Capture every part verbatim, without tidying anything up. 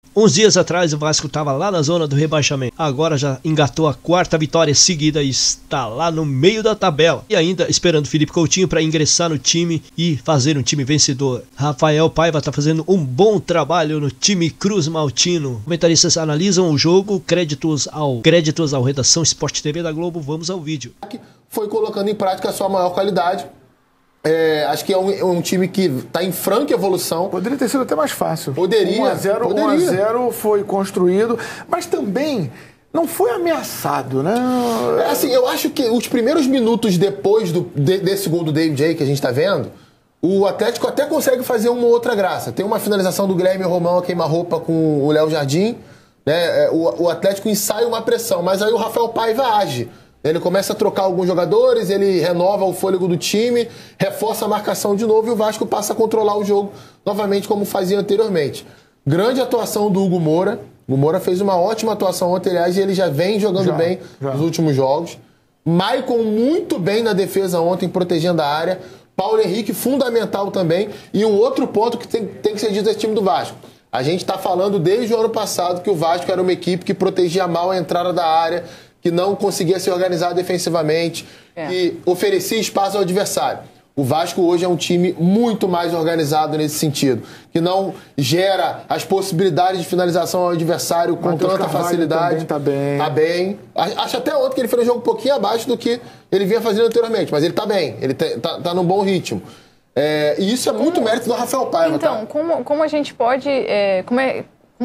Uns dias atrás o Vasco estava lá na zona do rebaixamento, agora já engatou a quarta vitória seguida e está lá no meio da tabela. E ainda esperando Felipe Coutinho para ingressar no time e fazer um time vencedor. Rafael Paiva está fazendo um bom trabalho no time Cruz Maltino. Comentaristas analisam o jogo, créditos ao, créditos ao Redação Sport T V da Globo. Vamos ao vídeo. Foi colocando em prática a sua maior qualidade. É, acho que é um, é um time que está em franca evolução. Poderia ter sido até mais fácil. Poderia. um a zero foi construído, mas também não foi ameaçado, né? É assim, eu acho que os primeiros minutos depois do, de, desse gol do David aí que a gente está vendo, o Atlético até consegue fazer uma outra graça. Tem uma finalização do Guilherme Romão a queima-roupa com o Léo Jardim, né? O, o Atlético ensaia uma pressão, mas aí o Rafael Paiva age. Ele começa a trocar alguns jogadores, ele renova o fôlego do time, reforça a marcação de novo e o Vasco passa a controlar o jogo novamente como fazia anteriormente. Grande atuação do Hugo Moura. O Moura fez uma ótima atuação ontem, aliás, e ele já vem jogando já, bem já. nos últimos jogos. Maicon muito bem na defesa ontem, protegendo a área. Paulo Henrique fundamental também. E um outro ponto que tem, tem que ser dito desse time do Vasco. A gente está falando desde o ano passado que o Vasco era uma equipe que protegia mal a entrada da área, que não conseguia se organizar defensivamente, é. que oferecia espaço ao adversário. O Vasco hoje é um time muito mais organizado nesse sentido, que não gera as possibilidades de finalização ao adversário com Matheus tanta Carvalho facilidade. Tá bem. Tá bem. Acho até ontem que ele fez um jogo um pouquinho abaixo do que ele vinha fazendo anteriormente, mas ele tá bem, ele tá, tá num bom ritmo. É, e isso é muito como, mérito do Rafael Paiva. Então, tá? como, como a gente pode... É, como é...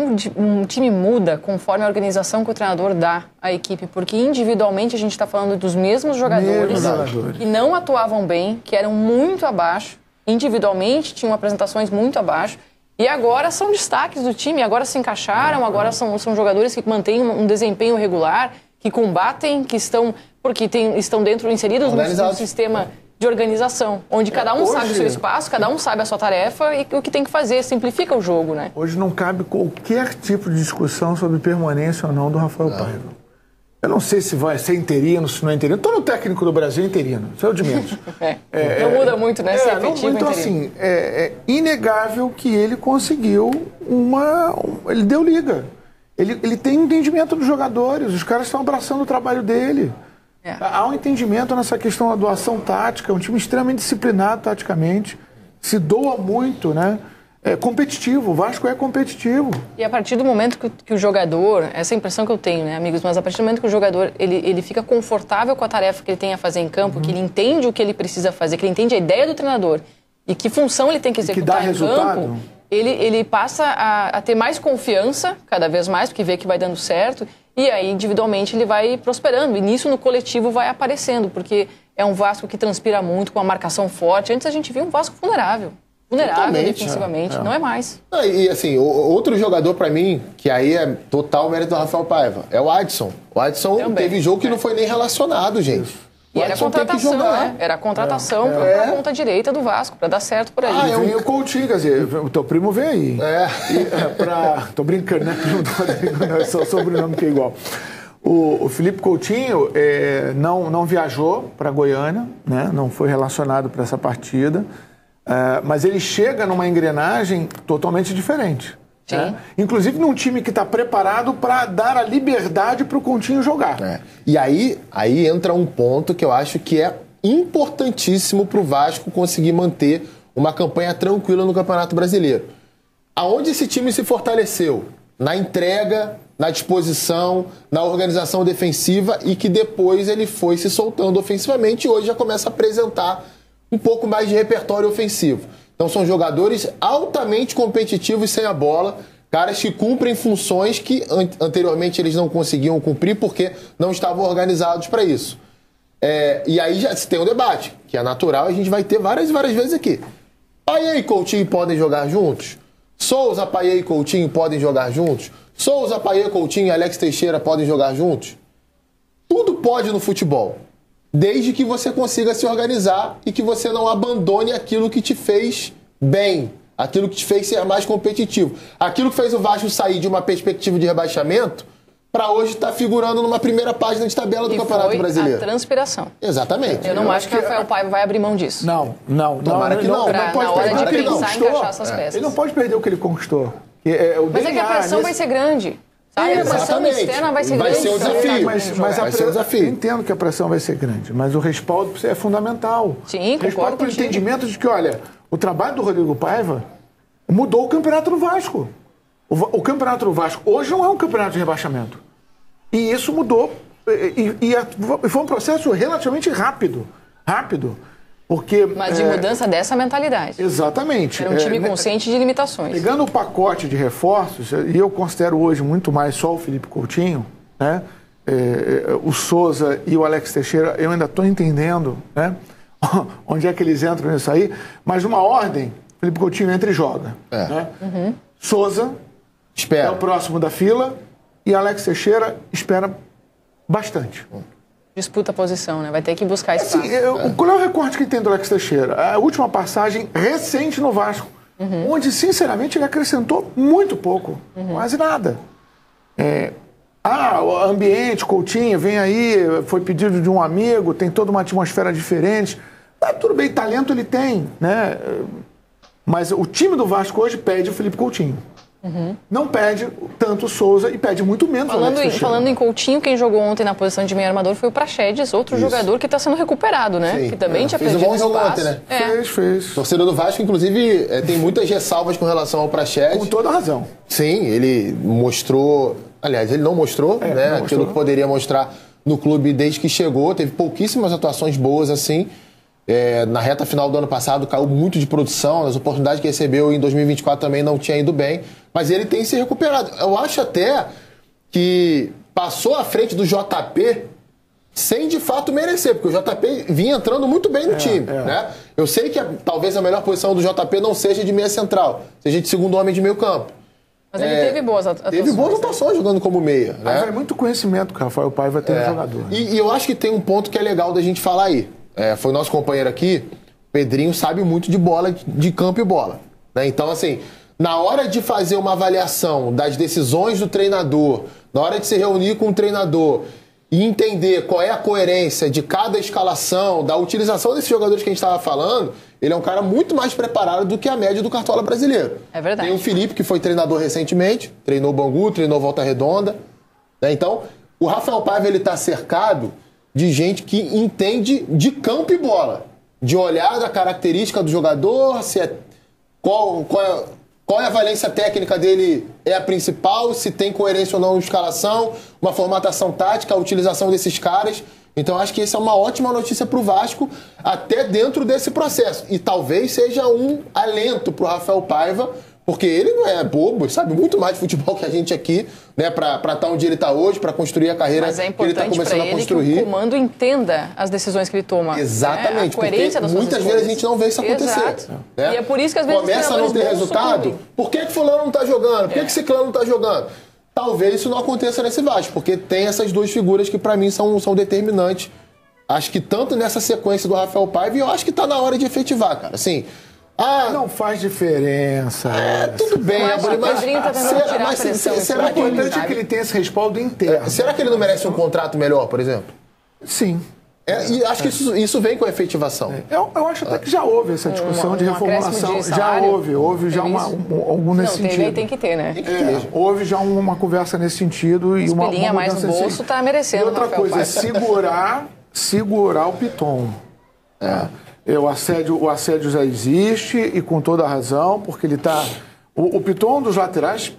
Um time muda conforme a organização que o treinador dá à equipe, porque individualmente a gente está falando dos mesmos jogadores, jogadores que não atuavam bem, que eram muito abaixo, individualmente tinham apresentações muito abaixo, e agora são destaques do time, agora se encaixaram, agora são, são jogadores que mantêm um desempenho regular, que combatem, que estão, porque tem, estão dentro, inseridos no, no sistema de organização, onde cada um hoje, sabe o seu espaço, cada um sabe a sua tarefa e o que tem que fazer, simplifica o jogo, né? Hoje não cabe qualquer tipo de discussão sobre permanência ou não do Rafael não. Paiva. Eu não sei se vai ser interino, se não é interino. Todo técnico do Brasil é interino, isso é o de menos. é, é, não muda muito, né? É, se é efetivo, não, então, assim, é, é inegável que ele conseguiu uma... Ele deu liga. Ele, ele tem entendimento dos jogadores, os caras estão abraçando o trabalho dele. É. Há um entendimento nessa questão da doação tática, é um time extremamente disciplinado taticamente, se doa muito, né? É competitivo, o Vasco é competitivo. E a partir do momento que, que o jogador, essa é a impressão que eu tenho, né, amigos, mas a partir do momento que o jogador ele, ele fica confortável com a tarefa que ele tem a fazer em campo, uhum. que ele entende o que ele precisa fazer, que ele entende a ideia do treinador e que função ele tem que executar que dá em resultado. campo, ele, ele passa a, a ter mais confiança, cada vez mais, porque vê que vai dando certo. E aí, individualmente, ele vai prosperando. E nisso, no coletivo, vai aparecendo. Porque é um Vasco que transpira muito, com uma marcação forte. Antes, a gente via um Vasco vulnerável. Vulnerável Totalmente, defensivamente. É, é. Não é mais. Ah, e, assim, o, outro jogador, pra mim, que aí é total mérito do Rafael Paiva, é o Adson. O Adson Também, teve jogo que é. não foi nem relacionado, gente. E era contratação, né? Era a contratação é. para é. a ponta direita do Vasco, para dar certo por aí. Ah, é um... o Coutinho, quer dizer, o teu primo vem aí. É. E, é pra... Tô brincando, né? Primo do Rodrigo, não é só o sobrenome que é igual. O, o Felipe Coutinho é, não, não viajou para Goiânia, né? Não foi relacionado para essa partida, é, mas ele chega numa engrenagem totalmente diferente. É. Inclusive num time que está preparado para dar a liberdade para o Coutinho jogar. É. E aí, aí entra um ponto que eu acho que é importantíssimo para o Vasco conseguir manter uma campanha tranquila no Campeonato Brasileiro. Aonde esse time se fortaleceu? Na entrega, na disposição, na organização defensiva e que depois ele foi se soltando ofensivamente e hoje já começa a apresentar um pouco mais de repertório ofensivo. Então são jogadores altamente competitivos sem a bola, caras que cumprem funções que an anteriormente eles não conseguiam cumprir porque não estavam organizados para isso. É, e aí já se tem um debate, que é natural, a gente vai ter várias e várias vezes aqui. Paiva e Coutinho podem jogar juntos? Souza, Paiva e Coutinho podem jogar juntos? Souza, Paiva, Coutinho e Alex Teixeira podem jogar juntos? Tudo pode no futebol. Desde que você consiga se organizar e que você não abandone aquilo que te fez bem, aquilo que te fez ser mais competitivo. Aquilo que fez o Vasco sair de uma perspectiva de rebaixamento para hoje estar tá figurando numa primeira página de tabela do e Campeonato foi Brasileiro. A transpiração. Exatamente. Eu não Eu acho que o Rafael Paiva vai abrir mão disso. Não, não. Tomara não, que não. Ele não, pra, não pode na hora perder de o que ele pensar em conquistou. encaixar essas peças. Ele não pode perder o que ele conquistou. Que é o Mas D N A, é que a pressão nesse... vai ser grande. Sabe? A pressão externa vai ser vai grande. Ser um desafio. Mas, mas vai a ser um desafio. Eu entendo que a pressão vai ser grande, mas o respaldo é fundamental. Sim, o respaldo concordo com o entendimento de que, olha, o trabalho do Rodrigo Paiva mudou o campeonato do Vasco. O, o campeonato do Vasco hoje não é um campeonato de rebaixamento. E isso mudou. E, e, e foi um processo relativamente rápido. Rápido. Porque, Mas de é, mudança dessa mentalidade. Exatamente. Era um time é, consciente de limitações. Pegando o pacote de reforços, e eu considero hoje muito mais só o Felipe Coutinho, né? É, o Souza e o Alex Teixeira, eu ainda estou entendendo, né? Onde é que eles entram nisso aí, mas numa ordem, Felipe Coutinho entra e joga. É. Né? Uhum. Souza espera. É o próximo da fila e Alex Teixeira espera bastante. Disputa a posição, né? Vai ter que buscar espaço. Assim, eu, é. Qual é o recorte que tem do Alex Teixeira? A última passagem recente no Vasco, uhum. onde, sinceramente, ele acrescentou muito pouco, uhum. quase nada. É, ah, o ambiente, Coutinho, vem aí, foi pedido de um amigo, tem toda uma atmosfera diferente. Tá, tudo bem, talento ele tem, né? Mas o time do Vasco hoje pede o Felipe Coutinho. Uhum. Não pede tanto o Souza e pede muito menos falando o Alex Teixeira. Falando em Coutinho, quem jogou ontem na posição de meio armador foi o Praxedes, outro Isso. jogador que está sendo recuperado, né? Sim. Que também é. tinha fez perdido um bom jogo ontem, né? É. Fez, fez. O torcedor do Vasco, inclusive, é, tem muitas ressalvas com relação ao Praxedes. Com toda razão. Sim, ele mostrou... Aliás, ele não mostrou, é, né? Não mostrou. Aquilo que poderia mostrar no clube desde que chegou. Teve pouquíssimas atuações boas, assim. É, na reta final do ano passado caiu muito de produção, as oportunidades que recebeu em dois mil e vinte e quatro também não tinha ido bem, mas ele tem se recuperado. Eu acho até que passou à frente do J P sem de fato merecer, porque o J P vinha entrando muito bem no é, time. É. Né? Eu sei que a, talvez a melhor posição do J P não seja de meia central, seja de segundo homem de meio campo. Mas ele é, teve boas atuações. Teve boas atuações jogando como meia. Mas né? é muito conhecimento que o Rafael Paiva tem no jogador. Né? E, e eu acho que tem um ponto que é legal da gente falar aí. É, foi nosso companheiro aqui, o Pedrinho sabe muito de bola, de campo e bola. Né? Então, assim, na hora de fazer uma avaliação das decisões do treinador, na hora de se reunir com o treinador e entender qual é a coerência de cada escalação, da utilização desses jogadores que a gente estava falando, ele é um cara muito mais preparado do que a média do Cartola brasileiro. É verdade. Tem o Felipe, que foi treinador recentemente, treinou Bangu, treinou Volta Redonda. Né? Então, o Rafael Paiva ele está cercado de gente que entende de campo e bola, de olhar da característica do jogador, se é, qual, qual, é, qual é a valência técnica dele é a principal, se tem coerência ou não na escalação, uma formatação tática, a utilização desses caras. Então acho que essa é uma ótima notícia para o Vasco, até dentro desse processo. E talvez seja um alento para o Rafael Paiva, porque ele não é bobo, sabe muito mais de futebol que a gente aqui, né, para estar onde ele está hoje, para construir a carreira Mas é que ele está começando ele a construir. Que o comando entenda as decisões que ele toma. Exatamente, né? A coerência das muitas suas vezes a gente não vê isso acontecer. Exato. Né? E é por isso que às vezes começa a não ter resultado. Por que que fulano não está jogando? Por que é. que ciclano não está jogando? Talvez isso não aconteça nesse Vasco, porque tem essas duas figuras que para mim são, são determinantes. Acho que tanto nessa sequência do Rafael Paiva, e eu acho que está na hora de efetivar, cara. Assim, Ah, não faz diferença. É, tudo bem, mas, mas, mas, tá será, mas será, será que o importante é que ele tem esse respaldo inteiro? É, será que ele não merece um contrato melhor, por exemplo? Sim. É, e acho que isso, isso vem com a efetivação. É. Eu, eu acho até que já houve essa discussão um, de reformulação. De já houve, houve já uma, um, algum nesse não, sentido. Tem que ter, né? Tem que ter. É, houve já uma conversa nesse sentido. E uma, uma mais no bolso está merecendo. E outra Rafael coisa, é segurar, segurar o Piton. É. É, o, assédio, o assédio já existe e com toda a razão, porque ele está... O, o Piton é um dos laterais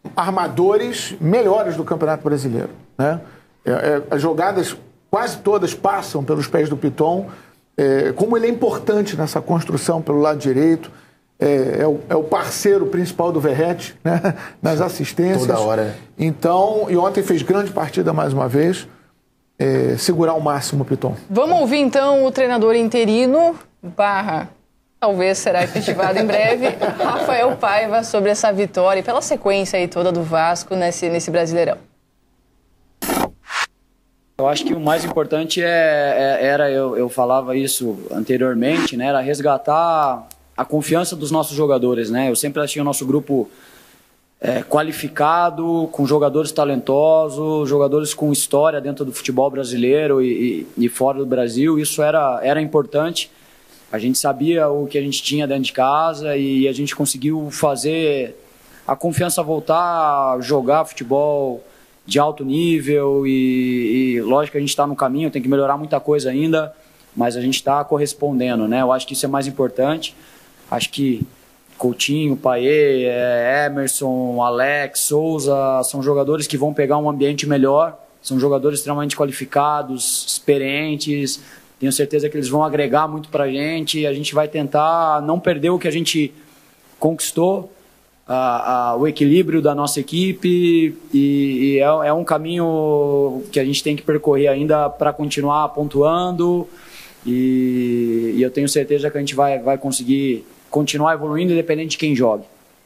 armadores melhores do Campeonato Brasileiro. Né? É, é, as jogadas quase todas passam pelos pés do Piton. É, como ele é importante nessa construção pelo lado direito, é, é, o, é o parceiro principal do Verratti, né? Nas assistências. Toda hora. Né? Então, e ontem fez grande partida mais uma vez. É, segurar ao máximo o Piton. Vamos ouvir então o treinador interino, barra, talvez será efetivado em breve, Rafael Paiva, sobre essa vitória e pela sequência aí toda do Vasco nesse, nesse Brasileirão. Eu acho que o mais importante é, é, era, eu, eu falava isso anteriormente, né, era resgatar a confiança dos nossos jogadores. Né? Eu sempre achei o nosso grupo É, qualificado, com jogadores talentosos, jogadores com história dentro do futebol brasileiro e, e, e fora do Brasil. Isso era, era importante. A gente sabia o que a gente tinha dentro de casa e a gente conseguiu fazer a confiança voltar a jogar futebol de alto nível e, e lógico que a gente está no caminho, tem que melhorar muita coisa ainda, mas a gente está correspondendo, né? Eu acho que isso é mais importante. Acho que Coutinho, Payet, Emerson, Alex, Souza são jogadores que vão pegar um ambiente melhor, são jogadores extremamente qualificados, experientes, tenho certeza que eles vão agregar muito para a gente, a gente vai tentar não perder o que a gente conquistou, a, a, o equilíbrio da nossa equipe, e, e é, é um caminho que a gente tem que percorrer ainda para continuar pontuando, e, e eu tenho certeza que a gente vai, vai conseguir continuar evoluindo independente de quem jogue.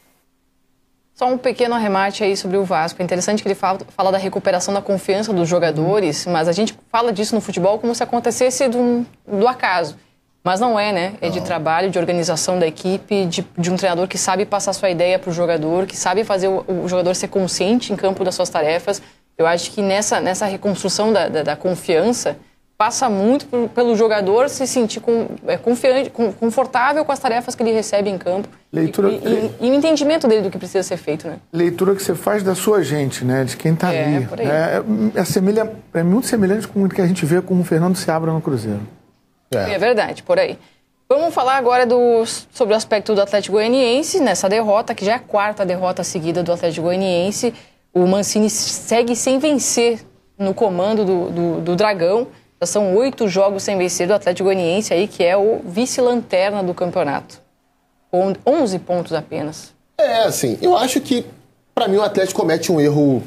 Só um pequeno arremate aí sobre o Vasco. É interessante que ele fala, fala da recuperação da confiança dos jogadores, mas a gente fala disso no futebol como se acontecesse do, do acaso. Mas não é, né? É de trabalho, de organização da equipe, de, de um treinador que sabe passar sua ideia para o jogador, que sabe fazer o, o jogador ser consciente em campo das suas tarefas. Eu acho que nessa, nessa reconstrução da, da, da confiança, passa muito por, pelo jogador se sentir com, é, confiante, com, confortável com as tarefas que ele recebe em campo. Leitura, e, e, e o entendimento dele do que precisa ser feito, né? Leitura que você faz da sua gente, né? De quem está é, ali. Por aí. É, é, semelha, é muito semelhante com o que a gente vê com o Fernando Seabra no Cruzeiro. É. é verdade, por aí. Vamos falar agora do, sobre o aspecto do Atlético Goianiense, nessa derrota, que já é a quarta derrota seguida do Atlético Goianiense. O Mancini segue sem vencer no comando do, do, do Dragão. Já são oito jogos sem vencer do Atlético Goianiense, aí, que é o vice-lanterna do campeonato. Com onze pontos apenas. É, assim, eu acho que, pra mim, o Atlético comete um erro.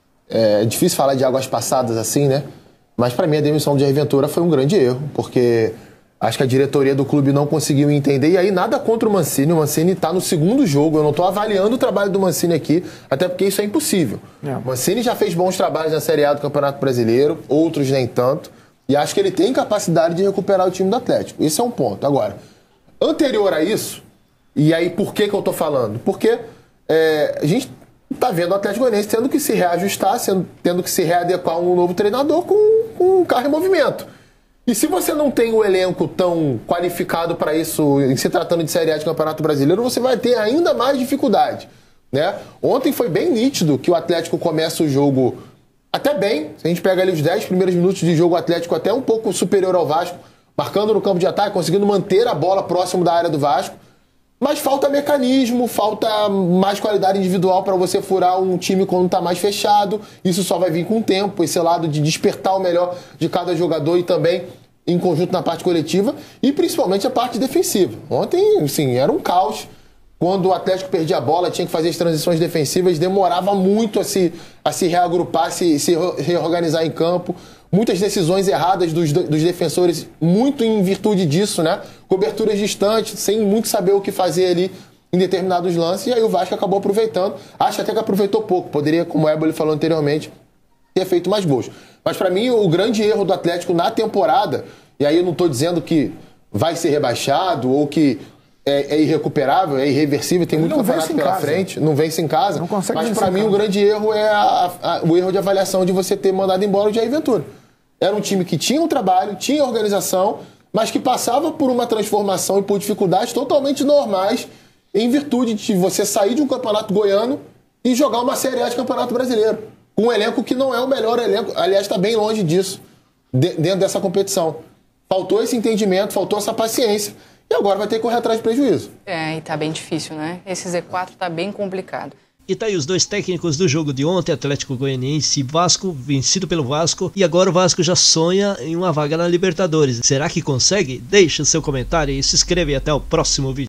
É difícil falar de águas passadas assim, né? Mas pra mim a demissão de Jair Ventura foi um grande erro, porque acho que a diretoria do clube não conseguiu entender. E aí nada contra o Mancini. O Mancini tá no segundo jogo. Eu não tô avaliando o trabalho do Mancini aqui, até porque isso é impossível. É. O Mancini já fez bons trabalhos na Série A do Campeonato Brasileiro, outros nem tanto. E acho que ele tem capacidade de recuperar o time do Atlético. Esse é um ponto. Agora, anterior a isso, e aí por que que eu tô falando? Porque é, a gente tá vendo o Atlético Goianiense tendo que se reajustar, sendo, tendo que se readequar a um novo treinador com, com um carro em movimento. E se você não tem o elenco tão qualificado para isso, em se tratando de Série A de Campeonato Brasileiro, você vai ter ainda mais dificuldade, né? Ontem foi bem nítido que o Atlético começa o jogo até bem. Se a gente pega ali os dez primeiros minutos de jogo, o Atlético até um pouco superior ao Vasco, marcando no campo de ataque, conseguindo manter a bola próximo da área do Vasco. Mas falta mecanismo, falta mais qualidade individual para você furar um time quando está mais fechado. Isso só vai vir com o tempo, esse lado de despertar o melhor de cada jogador e também em conjunto na parte coletiva e principalmente a parte defensiva. Ontem, sim, era um caos. Quando o Atlético perdia a bola, tinha que fazer as transições defensivas, demorava muito a se, a se reagrupar, se, se reorganizar em campo. Muitas decisões erradas dos, dos defensores, muito em virtude disso, né? Coberturas distantes, sem muito saber o que fazer ali em determinados lances. E aí o Vasco acabou aproveitando. Acho até que aproveitou pouco. Poderia, como o Éboli falou anteriormente, ter feito mais gols. Mas para mim, o grande erro do Atlético na temporada, e aí eu não estou dizendo que vai ser rebaixado ou que é, é irrecuperável, é irreversível, tem muito campeonato pela frente, não vence em casa. Mas para mim o grande erro é a, a, o erro de avaliação de você ter mandado embora o Jair Ventura. Era um time que tinha um trabalho, tinha organização, mas que passava por uma transformação e por dificuldades totalmente normais em virtude de você sair de um campeonato goiano e jogar uma Série A de Campeonato Brasileiro. Com um elenco que não é o melhor elenco, aliás, está bem longe disso, de, dentro dessa competição. Faltou esse entendimento, faltou essa paciência. E agora vai ter que correr atrás de prejuízo. É, e tá bem difícil, né? Esse Z quatro tá bem complicado. E tá aí os dois técnicos do jogo de ontem, Atlético Goianiense e Vasco, vencido pelo Vasco. E agora o Vasco já sonha em uma vaga na Libertadores. Será que consegue? Deixa seu comentário e se inscreve e até o próximo vídeo.